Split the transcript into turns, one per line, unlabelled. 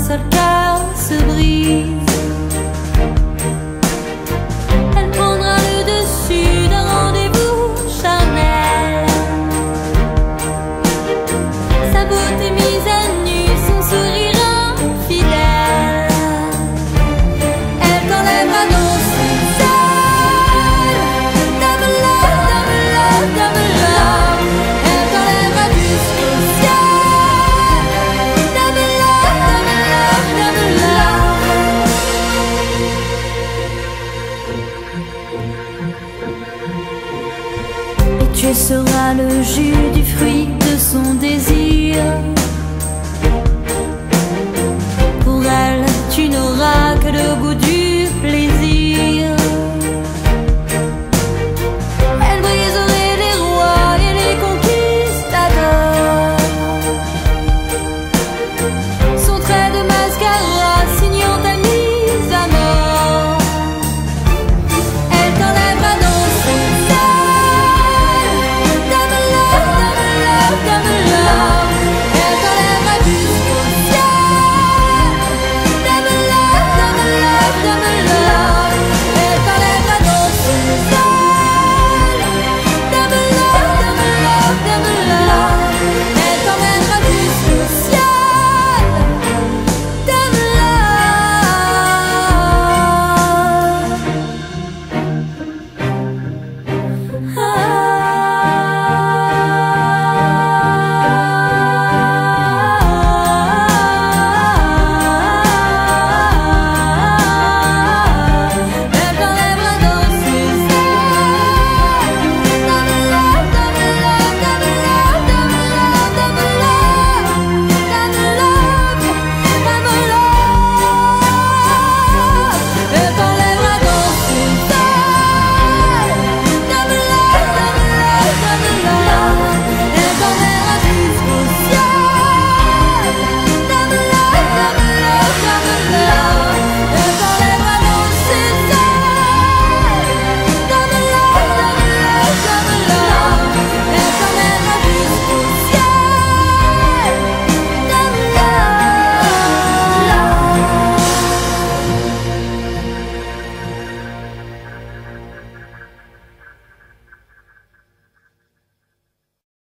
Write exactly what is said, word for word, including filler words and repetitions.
seul cœur se brise. Elle prendra le dessus d'un rendez-vous charnel. Sa beauté mise à nu, son sourire infidèle. Elle t'enlèvera dans son ciel. Double love, double love, double love. Elle t'enlèvera jusqu'au ciel. Double love, double love, double love. Et tu seras le jus du fruit de son désir. Pour elle, tu n'auras que le goût du